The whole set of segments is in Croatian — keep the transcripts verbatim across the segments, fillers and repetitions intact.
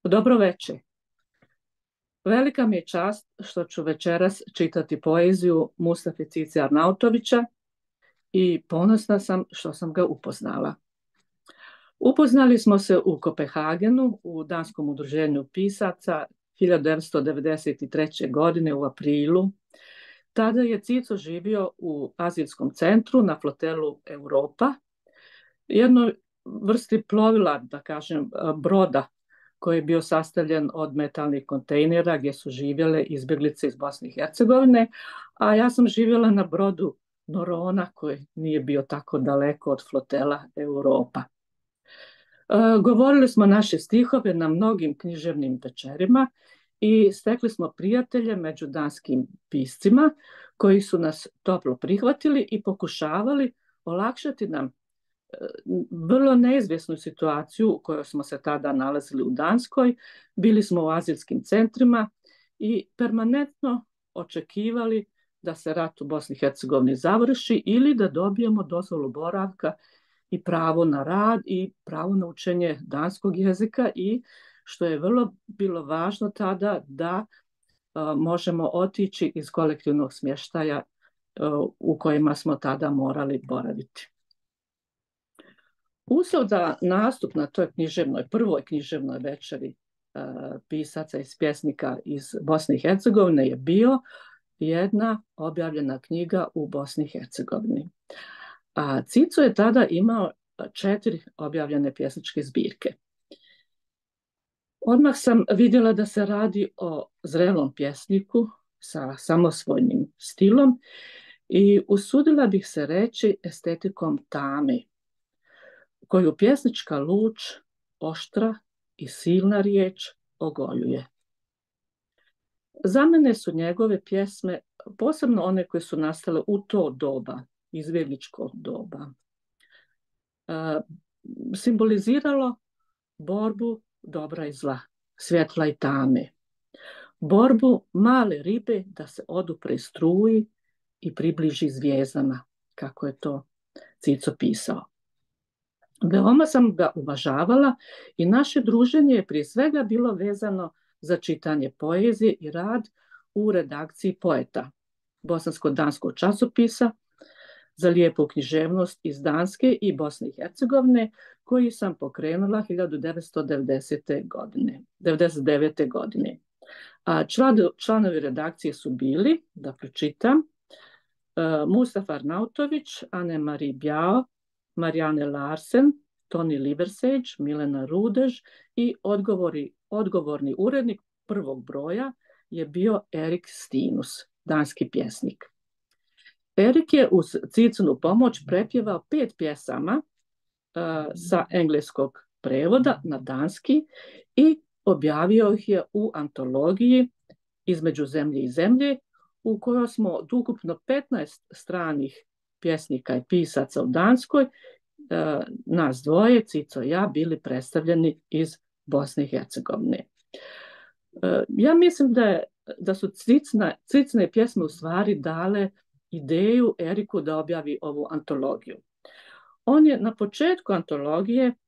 Dobro večer. Velika mi je čast što ću večeras čitati poeziju Mustafe Cice Arnautovića i ponosna sam što sam ga upoznala. Upoznali smo se u Kopenhagenu u Danskom udruženju pisaca hiljadu devetsto devedeset treće. godine u aprilu. Tada je Cico živio u azijskom centru na flotelu Europa, jednoj vrsti plovila, da kažem, broda koji je bio sastavljen od metalnih kontejnera gdje su živjele izbjeglice iz Bosne i Hercegovine, a ja sam živjela na brodu Norona koji nije bio tako daleko od flotela Europa. E, govorili smo naše stihove na mnogim književnim večerima i stekli smo prijatelje među danskim piscima koji su nas toplo prihvatili i pokušavali olakšati nam vrlo neizvjesnu situaciju u kojoj smo se tada nalazili u Danskoj. Bili smo u azijskim centrima i permanentno očekivali da se rat u Bosni i Hercegovini završi ili da dobijemo dozvolu boravka i pravo na rad i pravo na učenje danskog jezika i, što je vrlo bilo važno tada, da a, možemo otići iz kolektivnog smještaja a, u kojima smo tada morali boraviti. Uslov za nastup na toj književnoj, prvoj književnoj večeri e, pisaca i pjesnika iz Bosne i Hercegovine je bio jedna objavljena knjiga u Bosni i Hercegovini. A Cico je tada imao četiri objavljene pjesničke zbirke. Odmah sam vidjela da se radi o zrelom pjesniku sa samosvojnim stilom i usudila bih se reći estetikom tame, koju pjesnička luč, oštra i silna riječ ogoljuje. Za mene su njegove pjesme, posebno one koje su nastale u to doba, izbjegličko doba, simboliziralo borbu dobra i zla, svjetla i tame, borbu male ribe da se odupre struji i približi zvijezdama, kako je to Cico pisao. Veoma sam ga uvažavala i naše druženje je prije svega bilo vezano za čitanje poezije i rad u redakciji Poeta, bosansko-danskog časopisa za lijepu književnost iz Danske i Bosne i Hercegovine, koji sam pokrenula hiljadu devetsto devedeset devete. godine. A članovi redakcije su bili, da pročitam, Mustafa Arnautović, Anne-Marie Bjao, Marianne Larsen, Toni Liverseđ, Milena Rudež i odgovori, odgovorni urednik prvog broja je bio Erik Stinus, danski pjesnik. Erik je uz Cicinu pomoć prepjevao pet pjesama uh, sa engleskog prevoda na danski i objavio ih je u antologiji Između zemlje i zemlje, u kojoj smo od ukupno petnaest stranih pjesnika i pisaca u Danskoj, e, nas dvoje, Cico i ja, bili predstavljeni iz Bosne i Hercegovine. E, ja mislim da, je, da su Cicna, Cicne pjesme u stvari dale ideju Eriku da objavi ovu antologiju. On je na početku antologije e,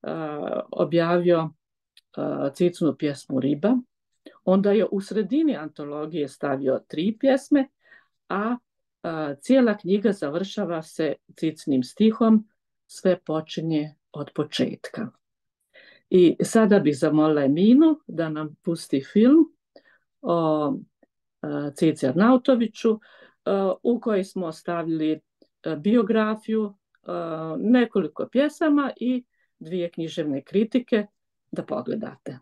objavio e, Cicnu pjesmu Riba, onda je u sredini antologije stavio tri pjesme, a A, cijela knjiga završava se Cicnim stihom Sve počinje od početka. I sada bih zamolila Eminu da nam pusti film o a, Cici Arnautoviću, a, u kojoj smo stavili a, biografiju, a, nekoliko pjesama i dvije književne kritike da pogledate.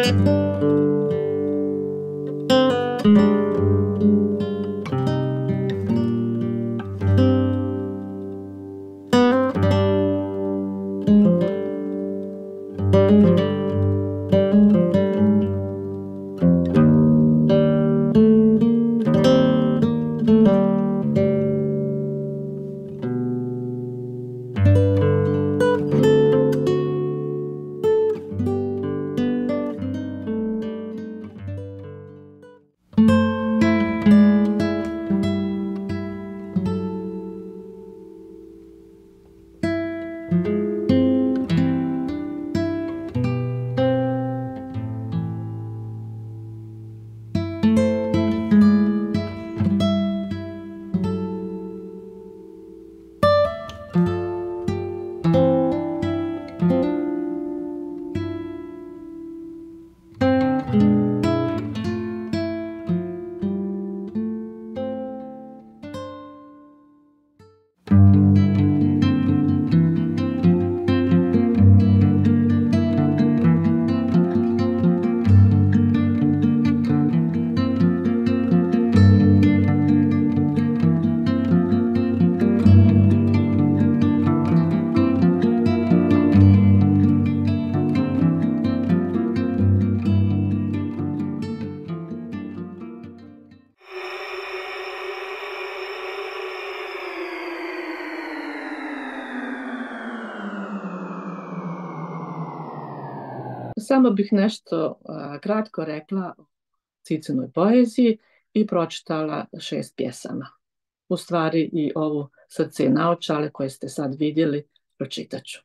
Samo bih nešto a, kratko rekla o Cicinoj poeziji i pročitala šest pjesama. U stvari i ovu Srce i naočale koje ste sad vidjeli, pročitaću.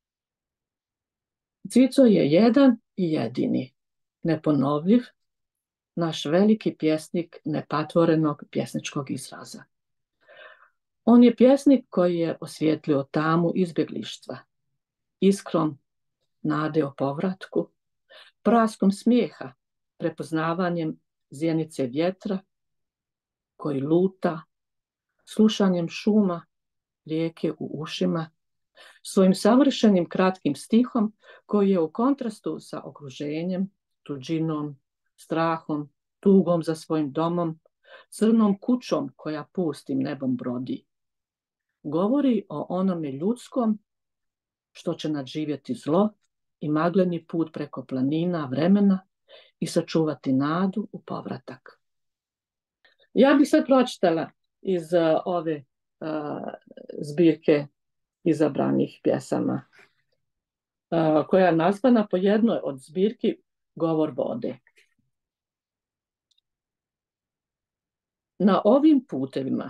Cico je jedan i jedini, neponovljiv, naš veliki pjesnik nepatvorenog pjesničkog izraza. On je pjesnik koji je osvijetlio tamu izbjeglištva, iskrom nade o povratku, praskom smijeha, prepoznavanjem zjenice vjetra koji luta, slušanjem šuma rijeke u ušima, svojim savršenim kratkim stihom koji je u kontrastu sa okruženjem, tuđinom, strahom, tugom za svojim domom, crnom kućom koja pustim nebom brodi. Govori o onome ljudskom što će nadživjeti zlo i magleni put preko planina vremena i sačuvati nadu u povratak. Ja bih sad pročitala iz uh, ove uh, zbirke izabranih pjesama, uh, koja je nazvana po jednoj od zbirki Govor vode. Na ovim putevima,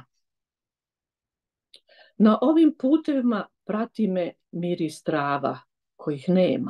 na ovim putevima prati me miris trava kojih nema,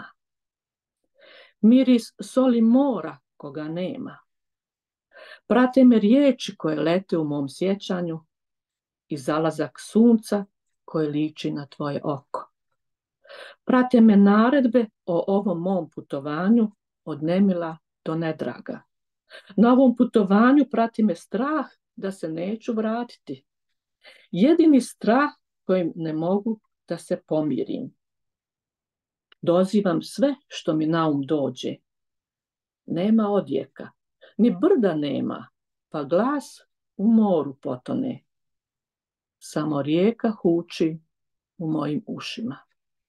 miris soli mora koga nema. Prate me riječi koje lete u mom sjećanju i zalazak sunca koje liči na tvoje oko. Prate me naredbe o ovom mom putovanju od nemila do nedraga. Na ovom putovanju prati me strah da se neću vratiti. Jedini strah kojim ne mogu da se pomirim. Dozivam sve što mi na um dođe. Nema odjeka, ni brda nema, pa glas u moru potone. Samo rijeka huči u mojim ušima.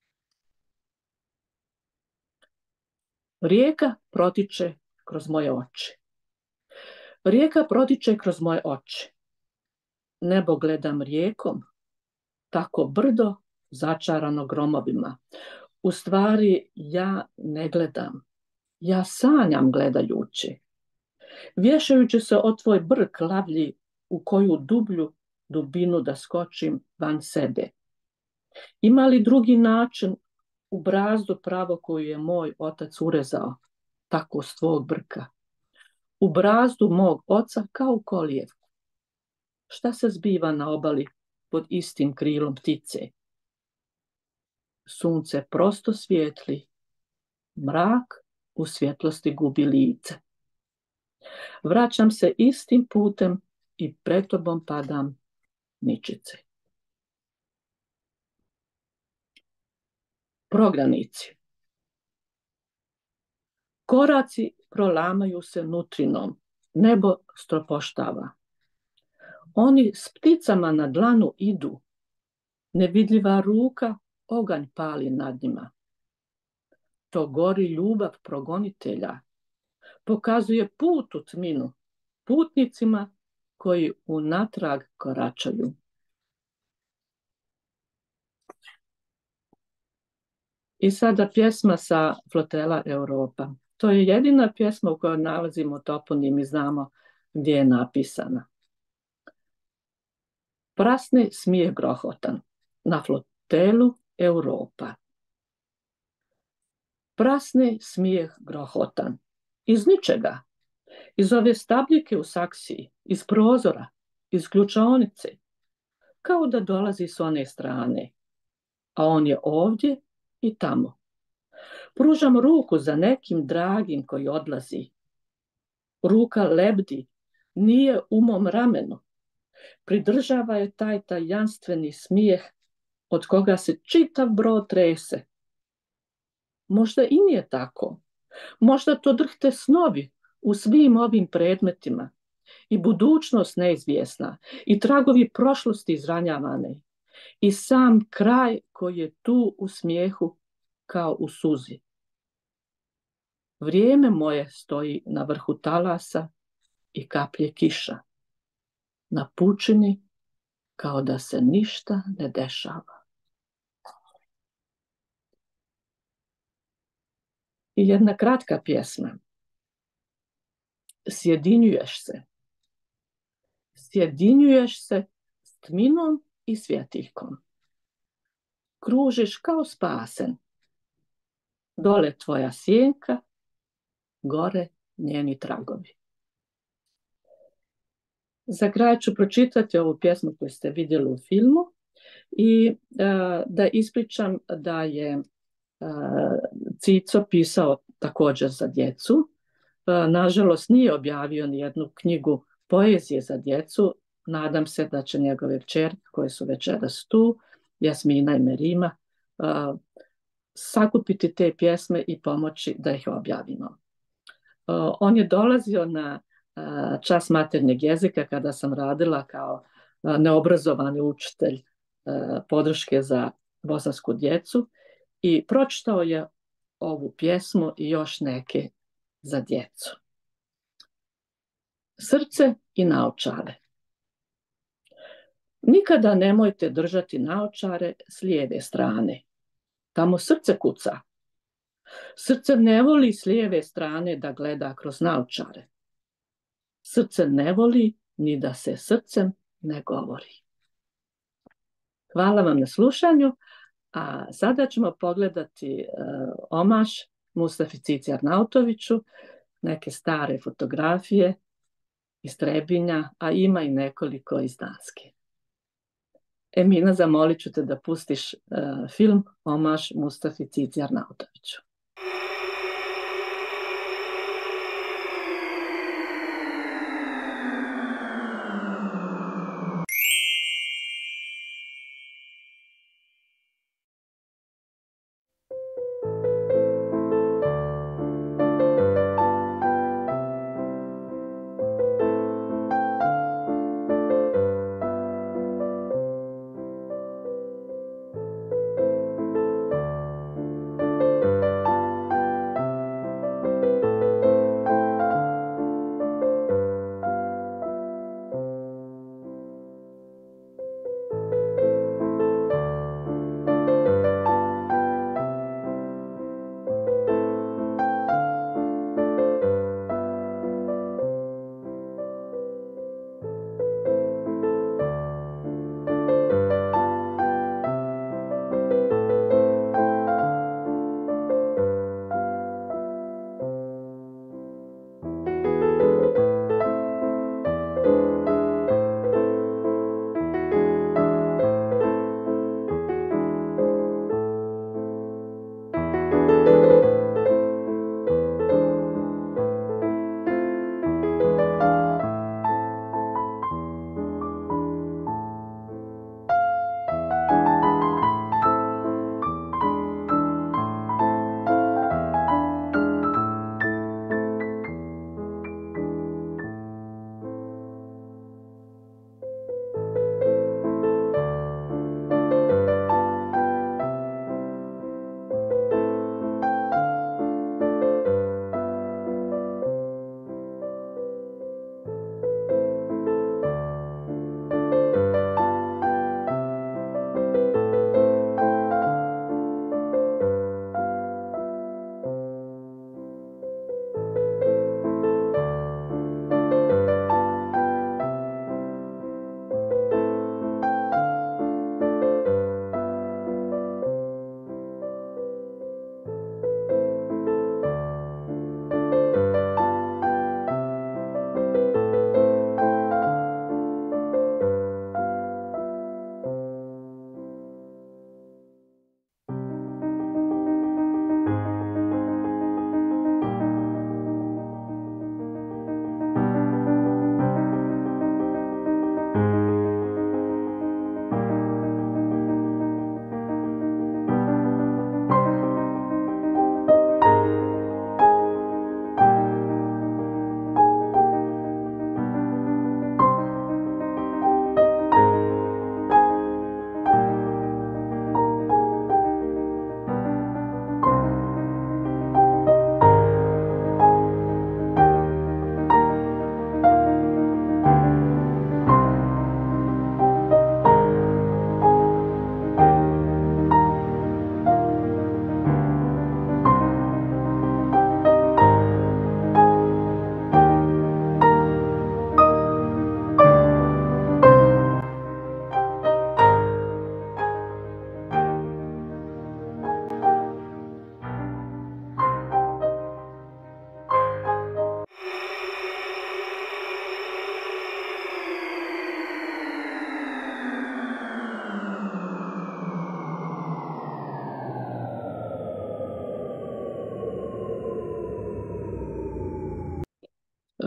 Rijeka protiče kroz moje oči. Rijeka protiče kroz moje oči. Nebo gledam rijekom, tako brdo začarano gromovima. U stvari ja ne gledam, ja sanjam gledajući. Vješajući se o tvoj brk lavlji u koju dublju dubinu da skočim van sebe. Ima li drugi način u brazdu pravo koju je moj otac urezao, tako s tvog brka? U brazdu mog oca kao u kolijevku. Šta se zbiva na obali pod istim krilom ptice? Sunce prosto svijetli, mrak u svjetlosti gubi lice. Vraćam se istim putem i pred tobom padam ničice. Prognanici. Koraci prolamaju se nutrinom, nebo stropoštava. Oni s pticama na dlanu idu, nevidljiva ruka oganj pali nad njima. To gori ljubav progonitelja, pokazuje put u tminu putnicima koji unatrag koračaju. I sada pjesma sa Flotela Europa. To je jedina pjesma u kojoj nalazimo toponim i znamo gdje je napisana. Prasni smijeh grohotan na flotelu Europa. Prasni smijeh grohotan. Iz ničega. Iz ove stabljike u saksiji, iz prozora, iz ključaonice. Kao da dolazi s one strane. A on je ovdje i tamo. Pružam ruku za nekim dragim koji odlazi. Ruka lebdi, nije u mom ramenu. Pridržava je taj tajanstveni smijeh od koga se čitav brod trese. Možda i nije tako. Možda to drhte snovi u svim ovim predmetima i budućnost neizvjesna i tragovi prošlosti izranjavane i sam kraj koji je tu u smijehu kao u suzi. Vrijeme moje stoji na vrhu talasa i kaplje kiša. Na pučini kao da se ništa ne dešava. I jedna kratka pjesma. Sjedinjuješ se. Sjedinjuješ se s tminom i svjetiljkom. Kružiš kao spasen. Dole tvoja sjenka, gore njeni tragovi. Za kraj ću pročitati ovu pjesmu koju ste vidjeli u filmu i a, da ispričam da je a, Cico pisao također za djecu. A, nažalost nije objavio ni jednu knjigu poezije za djecu. Nadam se da će njegove kćerke koje su večeras tu, Jasmina i Merima, a, sakupiti te pjesme i pomoći da ih objavimo. A, on je dolazio na čas maternjeg jezika kada sam radila kao neobrazovani učitelj podrške za bosansku djecu i pročitao je ovu pjesmu i još neke za djecu. Srce i naočare. Nikada nemojte držati naočare s lijeve strane. Tamo srce kuca. Srce ne voli s lijeve strane da gleda kroz naočare. Srce ne voli ni da se srcem ne govori. Hvala vam na slušanju, a sada ćemo pogledati uh, omaž Mustafi Cici Arnautoviću, neke stare fotografije iz Trebinja, a ima i nekoliko iz Danske. Emina, zamolit ću te da pustiš uh, film omaž Mustafi Cici Arnautoviću.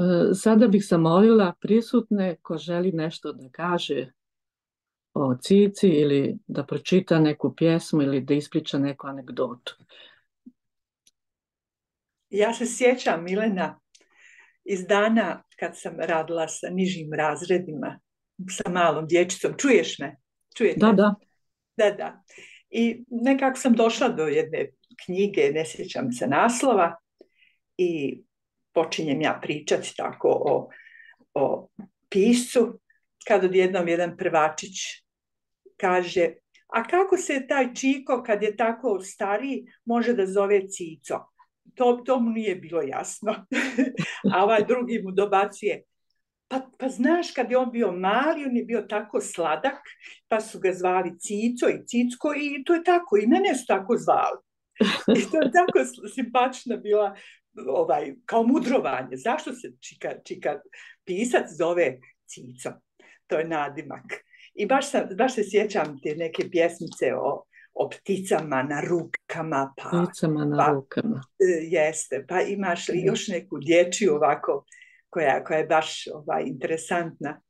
Sada bih zamolila prisutne ko želi nešto da kaže o Cici ili da pročita neku pjesmu ili da ispriča neku anegdotu. Ja se sjećam, Milena, iz dana kad sam radila sa nižim razredima, sa malom dječicom. Čuješ me? Čujete? Da, da. Da, da. I nekako sam došla do jedne knjige, ne sjećam se naslova, i počinjem ja pričati tako o, o piscu, kad odjednom jedan prvačić kaže: a kako se taj Čiko, kad je tako stariji, može da zove Cico? To, to mu nije bilo jasno. A ovaj drugi mu dobacuje: pa, pa znaš, kad je on bio mali, on je bio tako sladak, pa su ga zvali Cico i Cicko, i to je tako, i mene su tako zvali. I to je tako simpatična bila, ovaj, kao mudrovanje. Zašto se čika, čika pisac zove Cico? To je nadimak. I baš, sam, baš se sjećam te neke pjesmice o, o pticama na rukama. Pa, Pticama na pa, rukama. Jeste, pa imaš li još neku dječju ovako, koja, koja je baš ovaj, interesantna?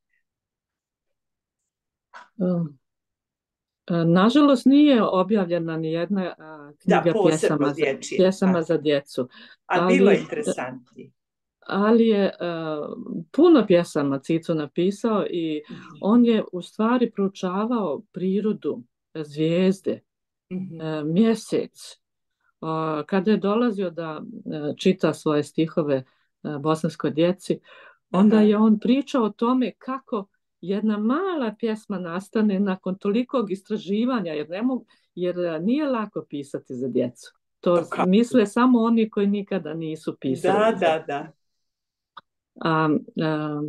Um. Nažalost nije objavljena ni jedna knjiga da, pjesama, za, pjesama za djecu. A ali, bilo je interesantnije. Ali je uh, puno pjesama Cico napisao i mm-hmm. on je u stvari proučavao prirodu, zvijezde, mm-hmm. uh, mjesec. Uh, kada je dolazio da uh, čita svoje stihove uh, bosanskoj djeci, onda Aha. je on pričao o tome kako jedna mala pjesma nastane nakon tolikog istraživanja, jer, ne mogu, jer nije lako pisati za djecu. To Kako? misle samo oni koji nikada nisu pisali. Da, da, da. A, a,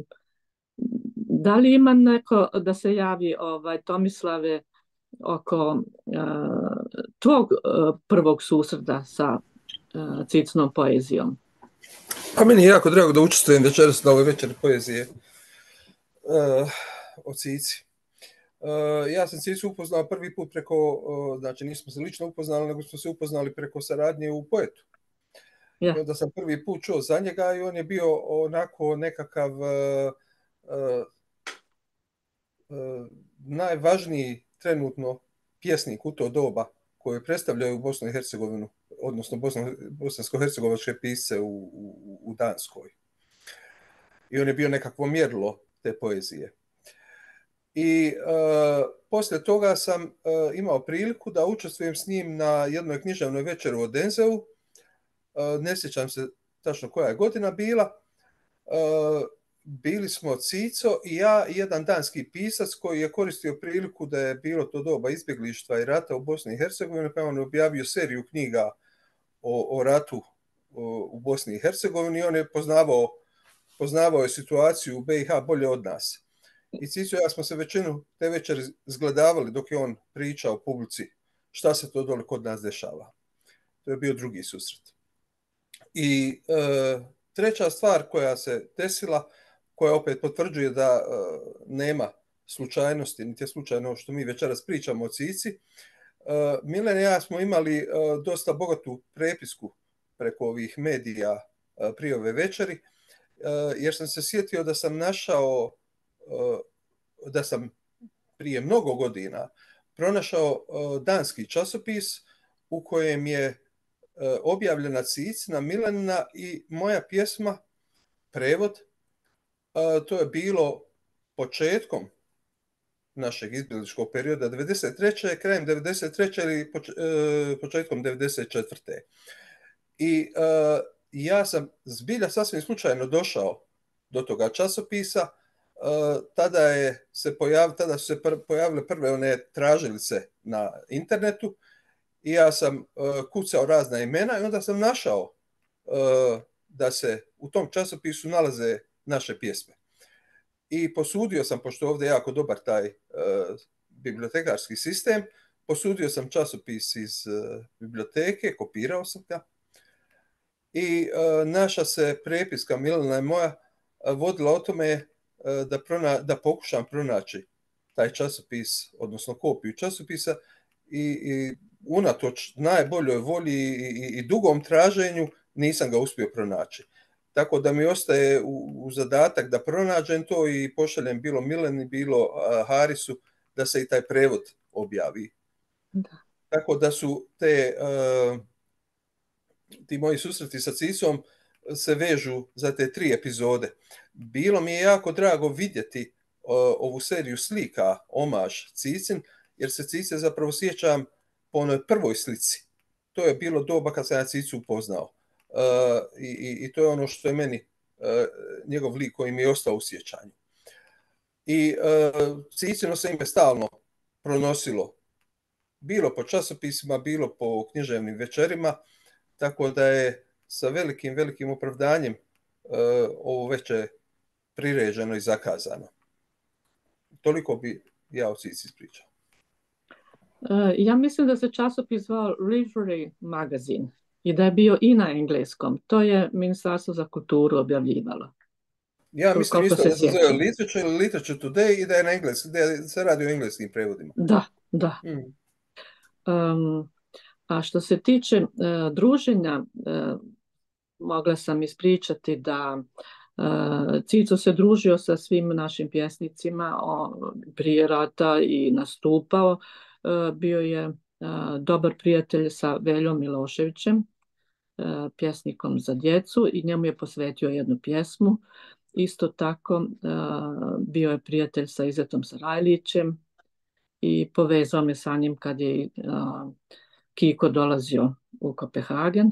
da li ima neko da se javi, ovaj, Tomislave, oko a, tvog a, prvog susreta sa a, Cicinom poezijom? A meni je jako drago da učestvujem večeras na ovoj večeri poezije uh, o Cici. Uh, ja sam Cicu upoznao prvi put preko, uh, znači nismo se lično upoznali, nego smo se upoznali preko saradnje u Poetu. Yeah. I onda sam prvi put čuo za njega i on je bio onako nekakav uh, uh, uh, najvažniji trenutno pjesnik u to doba koje predstavljaju Bosnu i Hercegovinu, odnosno bosansko-hercegovačke pisce u, u, u Danskoj. I on je bio nekakvo mjerilo te poezije. I uh, poslije toga sam uh, imao priliku da učestvujem s njim na jednoj književnoj večeri u Odenzeu. Uh, ne sjećam se tačno koja je godina bila. Uh, bili smo Cico i ja i jedan danski pisac koji je koristio priliku da je bilo to doba izbjeglištva i rata u Bosni i Hercegovini, pa on je objavio seriju knjiga o, o ratu o, u Bosni i Hercegovini i on je poznavao, poznavao je situaciju u B i H bolje od nas. I Cico i ja smo se većinu te večeri zgledavali dok je on pričao publici šta se to dole kod nas dešava. To je bio drugi susret. I e, treća stvar koja se desila, koja opet potvrđuje da e, nema slučajnosti, niti je slučajno što mi večeras pričamo o Cici, e, Milen i ja smo imali e, dosta bogatu prepisku preko ovih medija e, prije ove večeri, e, jer sam se sjetio da sam našao da sam prije mnogo godina pronašao danski časopis u kojem je objavljena Cicina, Milenina i moja pjesma, prevod. To je bilo početkom našeg izbjegličkog perioda, devedeset treće krajem devedeset treće ili početkom devedeset četvrte I ja sam zbilja sasvim slučajno došao do toga časopisa. Uh, tada, je se pojav, tada su se pr- pojavile prve one tražilice na internetu i ja sam uh, kucao razna imena i onda sam našao uh, da se u tom časopisu nalaze naše pjesme. I posudio sam, pošto ovdje je jako dobar taj uh, bibliotekarski sistem, posudio sam časopis iz uh, biblioteke, kopirao sam ga i uh, naša se prepiska, Milena i moja, uh, vodila o tome Da, prona, da pokušam pronaći taj časopis, odnosno kopiju časopisa i, i unatoč najboljoj volji i, i, i dugom traženju nisam ga uspio pronaći. tako da mi ostaje u, u zadatak da pronađem to i pošaljem bilo Mileni, bilo uh, Harisu da se i taj prevod objavi. Da. Tako da su te, uh, ti moji susreti sa Cicom se vežu za te tri epizode. Bilo mi je jako drago vidjeti uh, ovu seriju slika, omaž Cicin, jer se Cice zapravo sjećam po onoj prvoj slici. To je bilo doba kad sam ja Cicu upoznao. Uh, i, I to je ono što je meni uh, njegov lik koji mi je ostao u sjećanju. I uh, Cicino se ime stalno pronosilo, bilo po časopisima, bilo po književnim večerima, tako da je sa velikim, velikim opravdanjem uh, ovo večer priređeno i zakazano. Toliko bi ja o Cici ispričao. Uh, ja mislim da se časopis zvao Reverie Magazine i da je bio i na engleskom. To je Ministarstvo za kulturu objavljivalo. Ja mislim isto da se zove Literature, Literature Today i da je na engleskom, da se radi o engleskim prevodima. Da, da. Mm. Um, a što se tiče uh, druženja, uh, mogla sam ispričati da uh, Cico se družio sa svim našim pjesnicima o, prije rata i nastupao. Uh, bio je uh, dobar prijatelj sa Veljom Miloševićem, uh, pjesnikom za djecu, i njemu je posvetio jednu pjesmu. Isto tako uh, bio je prijatelj sa Izetom Sarajlićem i povezao me sa njim kad je uh, Kiko dolazio u Kopenhagen.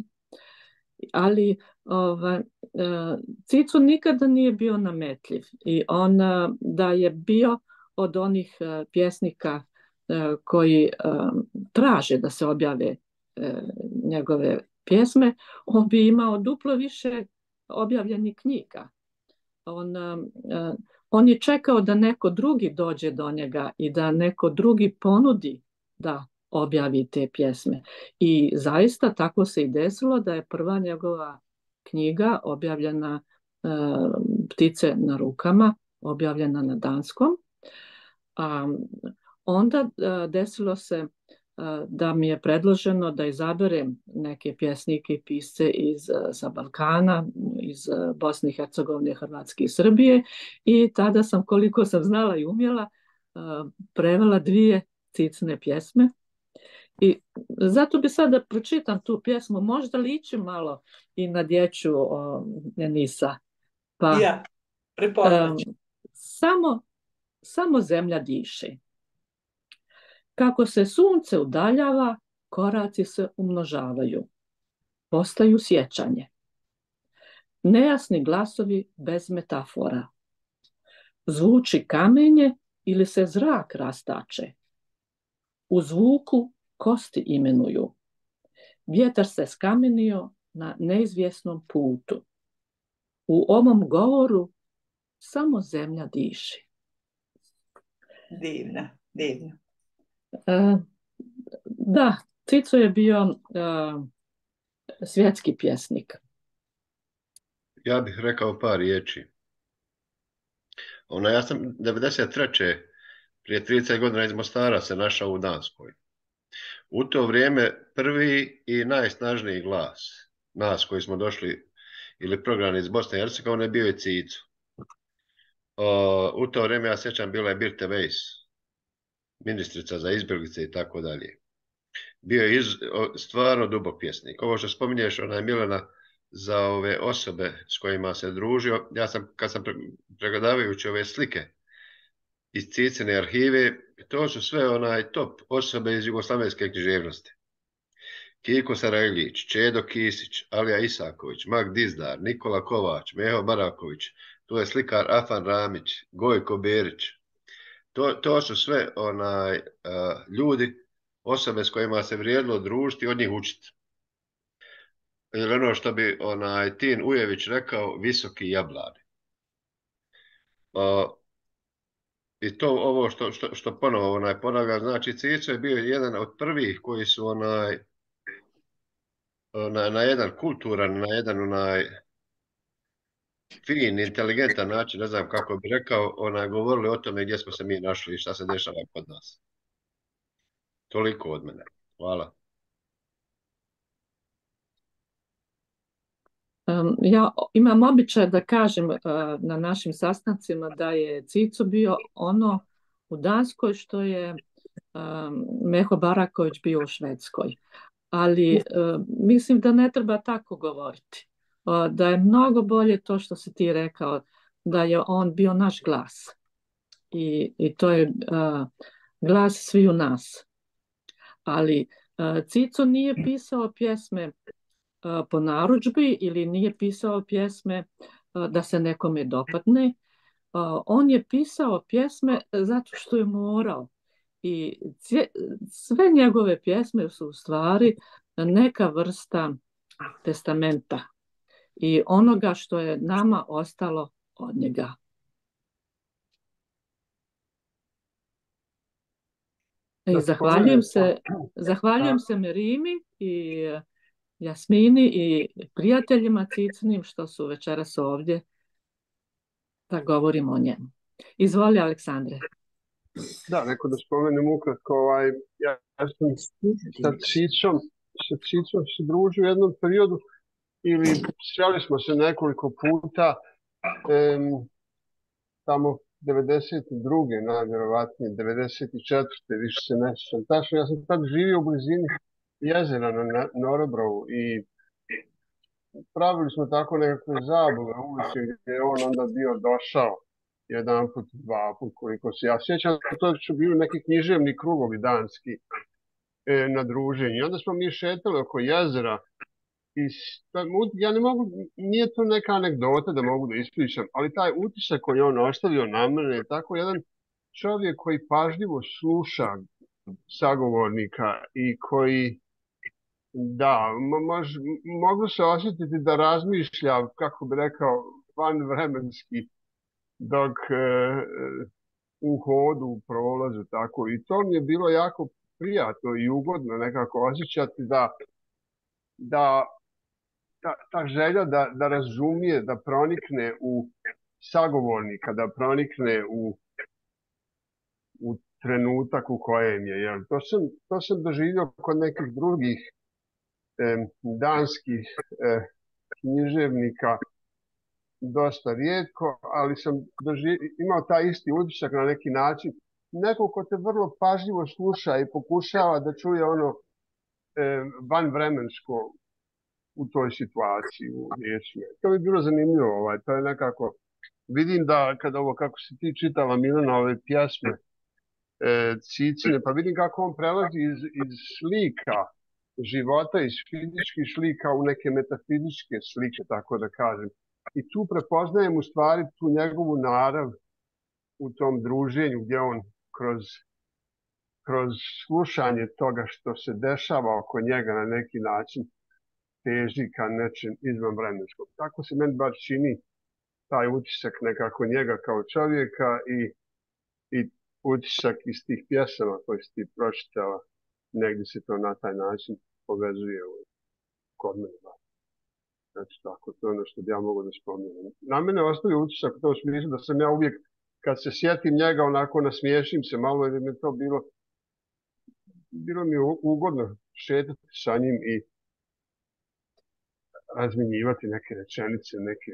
Ali ovaj, uh, Cico nikada nije bio nametljiv i on uh, da je bio od onih uh, pjesnika uh, koji uh, traže da se objave uh, njegove pjesme, on bi imao duplo više objavljenih knjiga. On, uh, on je čekao da neko drugi dođe do njega i da neko drugi ponudi da objavi te pjesme. I zaista tako se i desilo da je prva njegova knjiga objavljena uh, Ptice na rukama, objavljena na danskom. A onda uh, desilo se uh, da mi je predloženo da izaberem neke pjesnike i pisce iz, uh, sa Balkana, iz uh, Bosne i Hercegovine, Hrvatske i Srbije, i tada sam, koliko sam znala i umjela, uh, prevela dvije Cicine pjesme. I zato bi sada pročitam tu pjesmu, možda liči malo i na dječju o, Enisa. Pa, ja, prepoznaću. Um, samo, samo zemlja diše. Kako se sunce udaljava, koraci se umnožavaju. Postaju sjećanje. Nejasni glasovi bez metafora. Zvuči kamenje ili se zrak rastače. U zvuku kosti imenuju. Vjetar se skamenio na neizvjesnom putu. U ovom govoru samo zemlja diši. Divna, divna. E, da, Cico je bio uh, svjetski pjesnik. Ja bih rekao par riječi. Ona, ja sam devedeset treće prije trideset godina iz Mostara se našao u Danskoj. U to vrijeme prvi i najsnažniji glas nas koji smo došli ili program iz Bosne i Hercegovine bio je Cico. O, u to vrijeme ja sjećam bila je Birte Weiss, ministrica za izbjeglice i tako dalje. Bio je iz, o, stvarno dubok pjesnik. Ovo što spominješ, onaj Milena, za ove osobe s kojima se družio, ja sam, kad sam pregledavajući ove slike iz Cicine arhive, to su sve onaj top osobe iz jugoslavenske književnosti. Kiko Sarajlić, Čedo Kisić, Alija Isaković, Mag Dizdar, Nikola Kovač, Meho Baraković, tu je slikar Afan Ramić, Gojko Berić. To, to su sve onaj, uh, ljudi, osobe s kojima se vrijedilo družiti i od njih učiti. Ili ono što bi onaj Tin Ujević rekao, visoki jablani. Uh, I to ovo što, što, što ponovo onaj ponavlja, znači Cico je bio jedan od prvih koji su onaj na, na jedan kulturan, na jedan onaj fin, inteligentan način, ne znam kako bi rekao, onaj govorili o tome gdje smo se mi našli i šta se dešava kod nas. Toliko od mene. Hvala. Um, Um, ja imam običaj da kažem uh, na našim sastancima da je Cico bio ono u Danskoj što je um, Meho Baraković bio u Švedskoj. Ali uh, mislim da ne treba tako govoriti. Uh, da je mnogo bolje to što si ti rekao, da je on bio naš glas. I, i to je uh, glas sviju nas. Ali uh, Cico nije pisao pjesme po narudžbi ili nije pisao pjesme da se nekome dopadne. On je pisao pjesme zato što je morao. I sve njegove pjesme su u stvari neka vrsta testamenta i onoga što je nama ostalo od njega. I zahvaljujem se, zahvaljujem se Merimi i Jasmini i prijateljima Cicinim što su večeras ovdje da govorimo o njemu. Izvoli, Aleksandre. Da, neko da spomenem ukratko, ovaj, ja, ja sam sa Cicom, sa Cicom se družio u jednom periodu ili sreli smo se nekoliko puta em, tamo devedeset druge najvjerovatnije, devedeset četvrte više se ne sjećam. Tačno, ja sam tad živio u blizini jezera na Norobrovu i pravili smo tako nekakve zabave ulice gdje je on onda bio došao jedan put, dva put koliko se ja sjećam. To su bili neki književni krugovi danski e, na druženju. I onda smo mi šetali oko jezera i ja ne mogu, nije to neka anegdota da mogu da ispričam, ali taj utisak koji on ostavio na mene je tako jedan čovjek koji pažljivo sluša sagovornika i koji da, mož, mogu se osjetiti da razmišlja, kako bi rekao, vanvremenski dok e, u hodu, u prolazu, tako. I to mi je bilo jako prijatno i ugodno nekako osjećati da, da ta, ta želja da, da razumije, da pronikne u sagovornika, da pronikne u, u trenutak u kojem je. Jer to sam, to sam doživio kod nekih drugih eh, danskih eh, književnika dosta rijetko, ali sam doživ, imao taj isti utisak na neki način. Neko ko te vrlo pažljivo sluša i pokušava da čuje ono eh, vanvremensko u toj situaciji, u riječima. To bi bilo zanimljivo, ovaj. To je nekako, vidim da kada ovo, kako si ti čitala Milena ove pjesme e, Cicine, pa vidim kako on prelazi iz, iz slika života, iz fizičkih slika u neke metafizičke slike, tako da kažem. I tu prepoznajem u stvari tu njegovu narav u tom druženju gdje on kroz, kroz slušanje toga što se dešava oko njega na neki način teži ka nečem izvan vremenskog. Tako se meni bar čini taj utisak nekako njega kao čovjeka i, i utisak iz tih pjesama koje si ti pročitala. Negdje se to na taj način povezuje kod mene. Znači tako, to je ono što bi ja mogu da spomenem. Na mene ostaje utisak u tom smislu da sam ja uvijek, kad se sjetim njega, onako nasmiješim se malo, jer mi je to bilo, bilo mi ugodno šetati sa njim i razminjivati neke rečenice, neke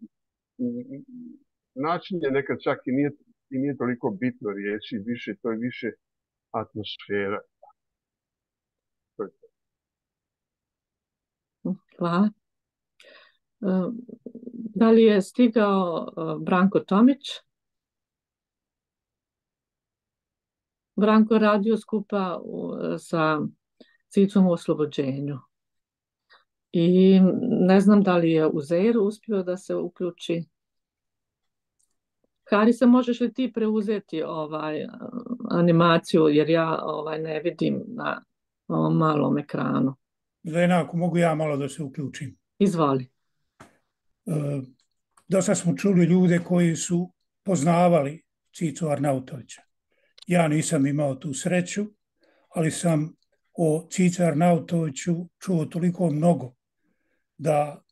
način je nekad čak i nije, i nije toliko bitno riječi, više, to je više atmosfera. To je to. Hvala. Da li je stigao Branko Tomić? Branko radio skupa sa Cicom u oslobođenju. I ne znam da li je Uzeir uspio da se uključi. Harisa, možeš li ti preuzeti ovaj animaciju, jer ja ovaj ne vidim na ovom malom ekranu. Lena, ako mogu ja malo da se uključim. Izvoli. E, dosta smo čuli ljude koji su poznavali Cicu Arnautovića. Ja nisam imao tu sreću, ali sam o Cici Arnautoviću čuo toliko mnogo da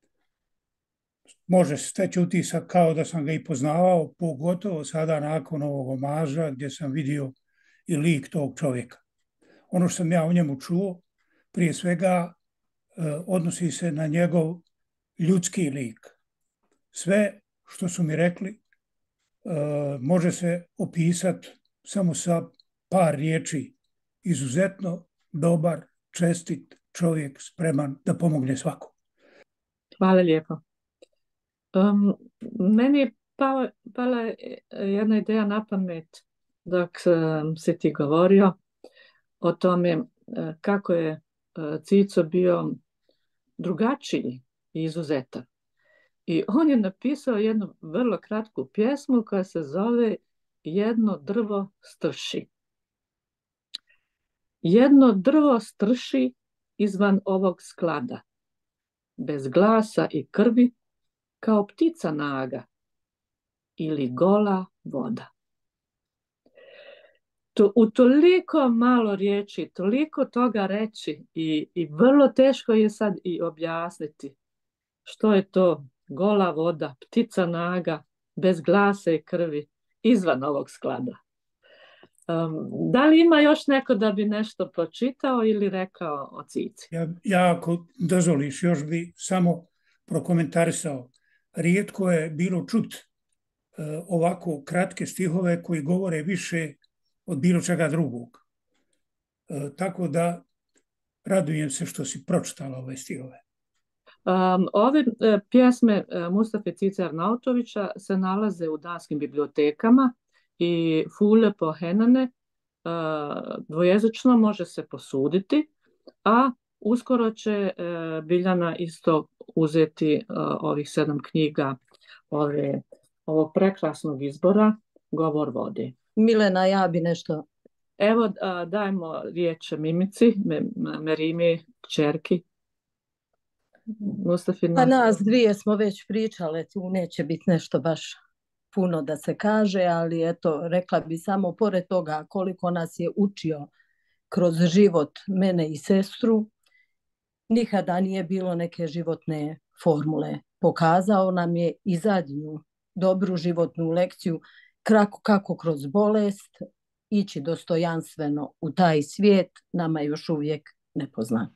može steći utisak kao da sam ga i poznavao, pogotovo sada nakon ovog omaža gdje sam vidio i lik tog čovjeka. Ono što sam ja o njemu čuo, prije svega odnosi se na njegov ljudski lik. Sve što su mi rekli može se opisati samo sa par riječi. Izuzetno dobar, čestit čovjek, spreman da pomogne svakom. Hvala lijepo. Um, meni je pala, pala jedna ideja na pamet dok um, si ti govorio o tome uh, kako je uh, Cico bio drugačiji i izuzetan. I on je napisao jednu vrlo kratku pjesmu koja se zove Jedno drvo strši. Jedno drvo strši izvan ovog sklada, bez glasa i krvi, kao ptica naga ili gola voda. To, u toliko malo riječi, toliko toga reći i, i vrlo teško je sad i objasniti što je to gola voda, ptica naga, bez glasa i krvi, izvan ovog sklada. Um, da li ima još neko da bi nešto pročitao ili rekao o Cici? Ja, ja ako dozvoliš, još bi samo prokomentarisao. Rijetko je bilo čut uh, ovako kratke stihove koji govore više od bilo čega drugog. Uh, tako da radujem se što si pročitala ove stihove. Um, ove uh, pjesme uh, Mustafe Cice Arnautovića se nalaze u danskim bibliotekama i Fule po Henane uh, dvojezično može se posuditi, a uskoro će uh, Biljana isto uzeti uh, ovih sedam knjiga ove, ovog prekrasnog izbora Govor vode. Milena, ja bi nešto... Evo uh, dajmo riječ Mimici, me, Merimi, kćerki. Mustafina. Pa nas dvije smo već pričale, tu neće biti nešto baš puno da se kaže, ali eto, rekla bi samo pored toga koliko nas je učio kroz život mene i sestru, nikada nije bilo neke životne formule. Pokazao nam je i zadnju dobru životnu lekciju kako, kako kroz bolest ići dostojanstveno u taj svijet, nama je još uvijek nepoznat.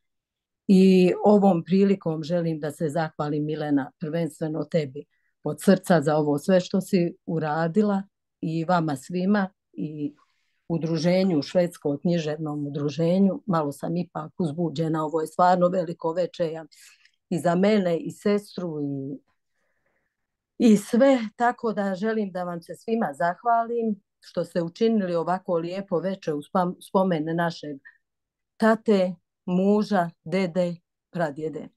I ovom prilikom želim da se zahvalim, Milena, prvenstveno tebi od srca za ovo sve što si uradila i vama svima i udruženju, švedsko-književnom udruženju. Malo sam ipak uzbuđena, ovo je stvarno veliko večer i za mene i sestru i, i sve, tako da želim da vam se svima zahvalim što ste učinili ovako lijepo večer u spomen našeg tate, muža, dede, pradjede.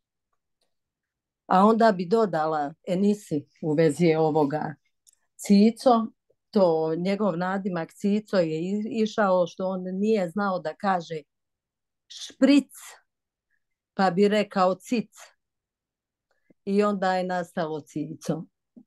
A onda bi dodala Enisi u vezi ovoga Cico, to njegov nadimak Cico je išao što on nije znao da kaže špric, pa bi rekao cic. I onda je nastalo Cico.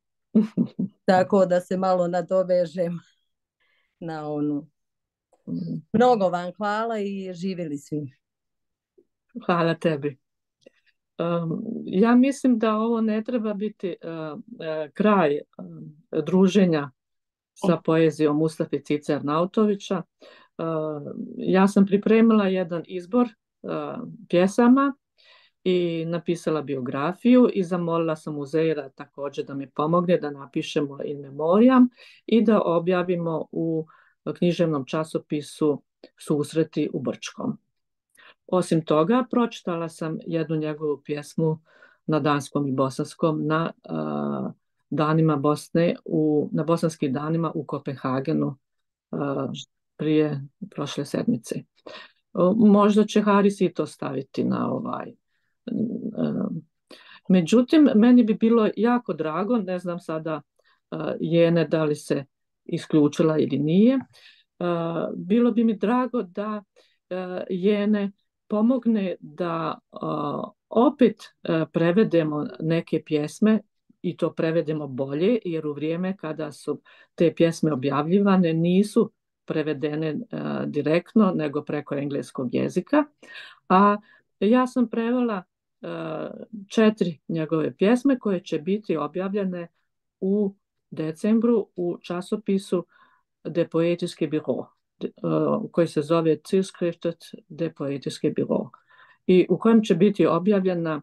Tako da se malo nadovežem na onu. Mnogo vam hvala i živjeli svi. Hvala tebi. Um, ja mislim da ovo ne treba biti uh, uh, kraj uh, druženja sa poezijom Mustafe Cice Arnautovića. Uh, ja sam pripremila jedan izbor uh, pjesama i napisala biografiju i zamolila sam Uzeira također da mi pomogne da napišemo in memoriam i da objavimo u književnom časopisu Susreti u Brčkom. Osim toga, pročitala sam jednu njegovu pjesmu na danskom i bosanskom na uh, danima Bosne, u, na bosanskim danima u Kopenhagenu uh, prije prošle sedmice. Uh, možda će Haris i to staviti na ovaj. Uh, međutim, meni bi bilo jako drago, ne znam sada uh, Jene da li se isključila ili nije, uh, bilo bi mi drago da uh, Jene pomogne da uh, opet uh, prevedemo neke pjesme i to prevedemo bolje, jer u vrijeme kada su te pjesme objavljivane nisu prevedene uh, direktno, nego preko engleskog jezika. A ja sam prevela uh, četiri njegove pjesme koje će biti objavljene u decembru u časopisu De Poetiske Biro, koji se zove Tidskriftet De Poetiske Biro, i u kojem će biti objavljena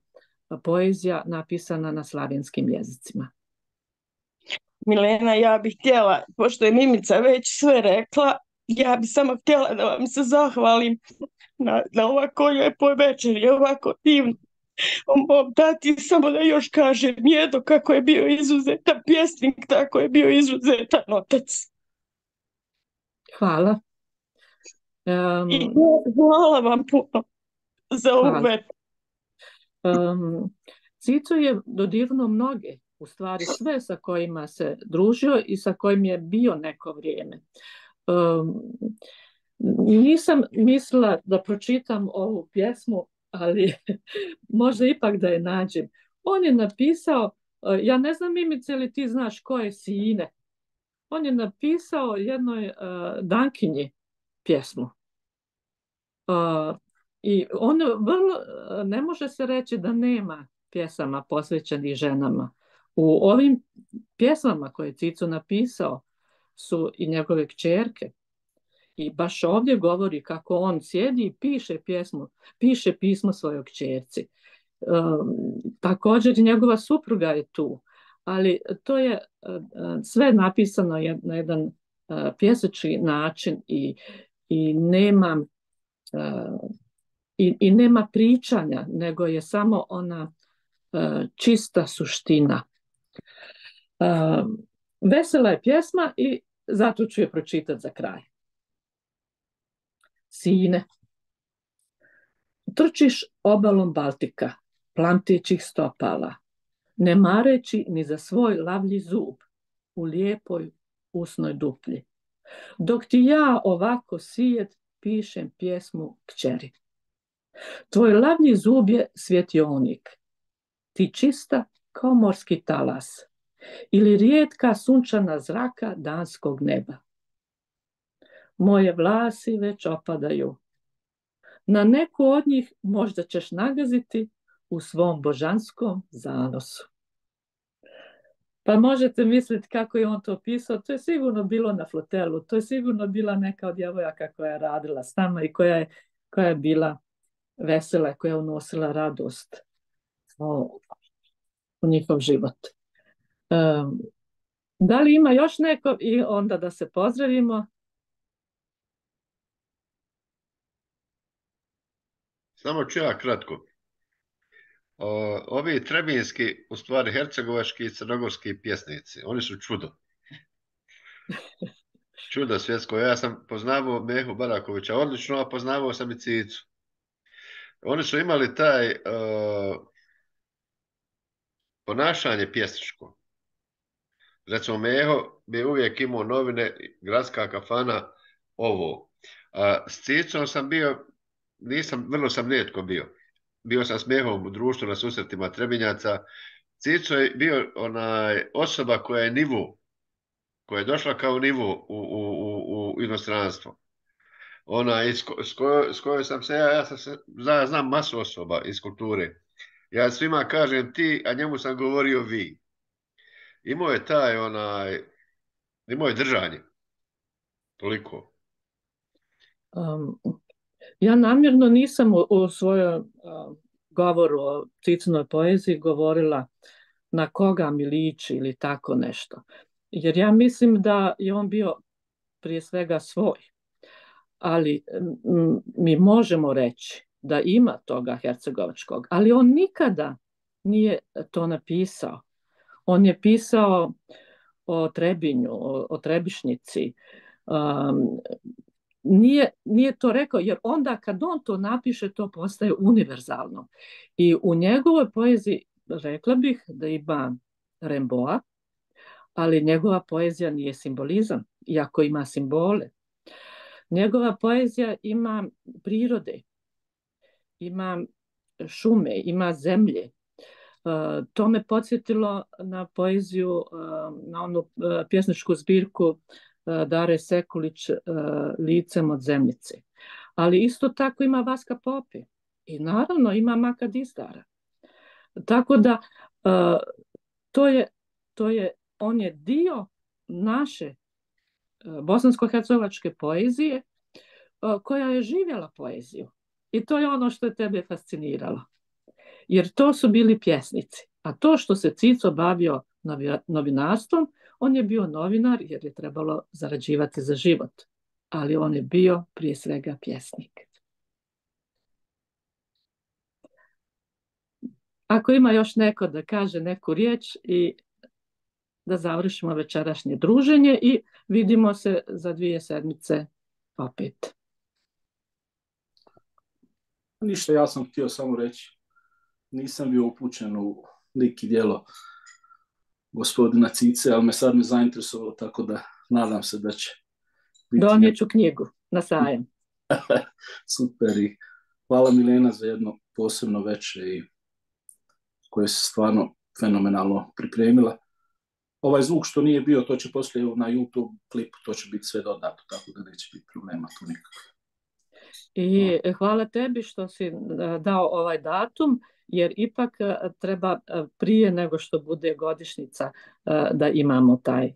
poezija napisana na slavenskim jezicima. Milena, ja bih htjela, pošto je Mimica već sve rekla, ja bih samo htjela da vam se zahvalim na, na ovako lijepoj večeri, ovako divno. O mom tati samo da još kažem jedno, kako je bio izuzetan pjesnik, tako je bio izuzetan otac. Hvala. Um, I hvala vam puno za ovu večer. Um, Cico je dodirnuo mnoge, u stvari sve sa kojima se družio i sa kojim je bio neko vrijeme. Um, nisam mislila da pročitam ovu pjesmu, ali možda ipak da je nađem. On je napisao, ja ne znam Mimice li ti znaš ko je Sine. On je napisao jednoj uh, Dankinji pjesmu. Uh, I on vrlo, ne može se reći da nema pjesama posvećenih ženama. U ovim pjesmama koje je Cico napisao su i njegove kćerke. I baš ovdje govori kako on sjedi i piše pjesmu, piše pismo svojoj kćerci. Um, također i njegova supruga je tu, ali to je uh, sve napisano je, na jedan uh, pjeseći način i, i nema uh, i, i nema pričanja, nego je samo ona uh, čista suština. Uh, vesela je pjesma i zato ću je pročitati za kraj. Sine, trčiš obalom Baltika, plamtećih stopala, ne mareći ni za svoj lavlji zub u lijepoj usnoj duplji. Dok ti ja ovako sijet pišem pjesmu kćeri. Tvoj lavlji zub je svjetionik, ti čista kao morski talas ili rijetka sunčana zraka danskog neba. Moje vlasi već opadaju. Na neku od njih možda ćeš nagaziti u svom božanskom zanosu. Pa možete misliti kako je on to pisao. To je sigurno bilo na flotelu. To je sigurno bila neka od djevojaka koja je radila s nama i koja je, koja je bila vesela, koja je unosila radost u, u njihov život. Um, da li ima još neko i onda da se pozdravimo? Samo ću ja kratko. O, ovi trebinski, u stvari hercegovački i crnogorski pjesnici, oni su čudo. Čudo svjetsko. Ja sam poznavao Mehu Barakovića odlično, a poznavao sam i Cicu. Oni su imali taj uh, ponašanje pjesničko. Recimo, Meho bi uvijek imao novine, gradska kafana, ovo. A s Cicom sam bio, nisam, vrlo sam rijetko bio. Bio sam s Mehom u društvu na susretima Trebinjaca. Cico je bio onaj osoba koja je nivo, koja je došla kao nivo u, u, u, u inostranstvo. Ona s, ko, s, kojoj, s kojoj sam se, ja, ja, sam se, ja znam masu osoba iz kulture. Ja svima kažem ti, a njemu sam govorio vi. Imao je taj onaj, imao je držanje. Toliko. Um, ja namjerno nisam u, u svojom uh, govoru o Cicinoj poeziji govorila na koga mi liči ili tako nešto. Jer ja mislim da je on bio prije svega svoj. Ali m, mi možemo reći da ima toga hercegovačkog, ali on nikada nije to napisao. On je pisao o Trebinju, o, o Trebišnici. Um, nije, nije to rekao, jer onda kad on to napiše, to postaje univerzalno. I u njegovoj poeziji rekla bih da ima Remboa, ali njegova poezija nije simbolizam, iako ima simbole. Njegova poezija ima prirode, ima šume, ima zemlje. Uh, to me podsjetilo na poeziju, uh, na onu uh, pjesničku zbirku uh, Dare Sekulić uh, Licem od zemljice. Ali isto tako ima Vaska Popi i naravno ima Maka Dizdara. Tako da uh, to je, to je, on je dio naše uh, bosansko-hercegovačke poezije uh, koja je živjela poeziju. I to je ono što je tebe fasciniralo. jer to su bili pjesnici. A to što se Cico bavio novinarstvom, on je bio novinar jer je trebalo zarađivati za život. Ali on je bio prije svega pjesnik. Ako ima još neko da kaže neku riječ i da završimo večerašnje druženje i vidimo se za dvije sedmice opet. Ništa, ja sam htio samo reći, nisam bio upućen u lik i djelo gospodina Cice, ali me sad me zainteresovalo, tako da nadam se da će biti... Donijet ću knjigu na sajam. Super, i hvala Milena za jedno posebno večer i koje se stvarno fenomenalno pripremila. Ovaj zvuk što nije bio, to će poslije na YouTube klipu, to će biti sve dodato, tako da neće biti problema tu nikakve. I hvala tebi što si dao ovaj datum, jer ipak treba prije nego što bude godišnjica da imamo taj,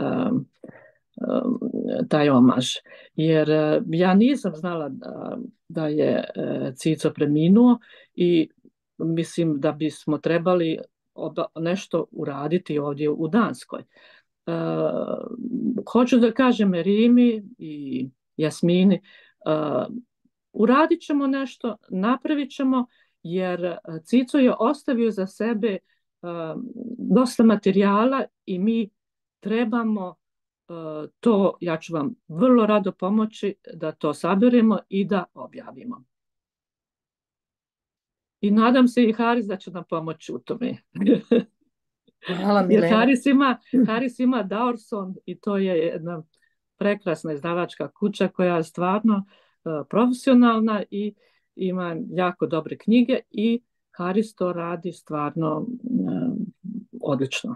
taj omaž. Jer ja nisam znala da je Cico preminuo i mislim da bismo trebali nešto uraditi ovdje u Danskoj. Hoću da kažem Rimi i Jasmini, uradit ćemo nešto, napravit ćemo, jer Cico je ostavio za sebe uh, dosta materijala i mi trebamo uh, to, ja ću vam vrlo rado pomoći da to saberemo i da objavimo. I nadam se i Haris da će nam pomoći u tome. Hvala, Milena. Jer Haris ima, Haris ima Daorson i to je jedna prekrasna izdavačka kuća koja je stvarno profesionalna i ima jako dobre knjige i Haris to radi stvarno um, odlično.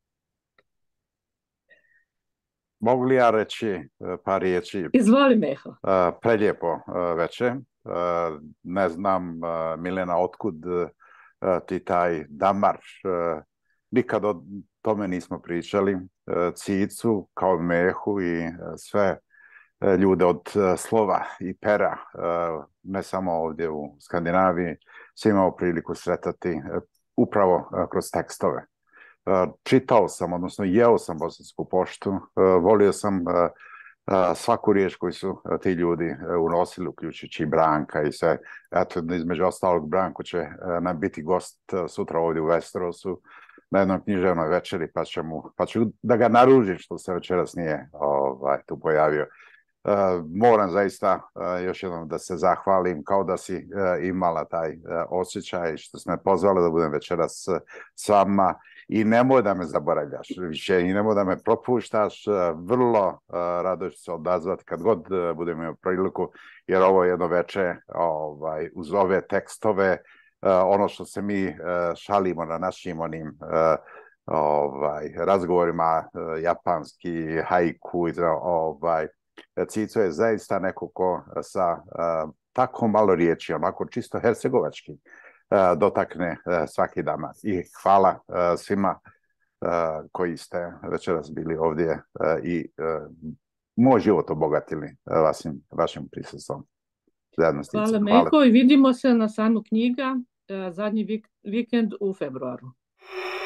Mogu li ja reći par riječi? Izvoli, Meho. Uh, prelijepo uh, večer. Uh, ne znam, uh, Milena, otkud uh, ti taj damar. Uh, nikad o tome nismo pričali. Uh, Cicu kao Mehu i uh, sve ljude od slova i pera, ne samo ovdje u Skandinaviji, se imao priliku sretati upravo kroz tekstove. Čitao sam, odnosno jeo sam Bosansku poštu, volio sam svaku riječ koju su ti ljudi unosili, uključujući Branka i sve. Eto, između ostalog, Branko će nam biti gost sutra ovdje u Westerosu na jednoj književnoj večeri, pa, će mu, pa ću da ga naružim što se večeras nije ovaj, tu pojavio. Uh, moram zaista uh, još jednom da se zahvalim, kao da si uh, imala taj uh, osjećaj što si me pozvala da budem večeras uh, s vama i nemoj da me zaboravljaš više i nemoj da me propuštaš, uh, vrlo uh, rado ću se odazvati kad god uh, budem imao priliku, jer ovo je jedno večer ovaj, uz ove tekstove, uh, ono što se mi uh, šalimo na našim onim uh, ovaj, razgovorima, uh, japanski, haiku, ovaj, Cico je zaista neko ko sa uh, tako malo riječi, onako čisto hercegovački, uh, dotakne uh, svaki damar. I hvala uh, svima uh, koji ste večeras bili ovdje uh, i uh, moj život obogatili uh, vašim, vašim prisustvom. Hvala, Meko, i vidimo se na sajmu knjiga uh, zadnji vik vikend u februaru.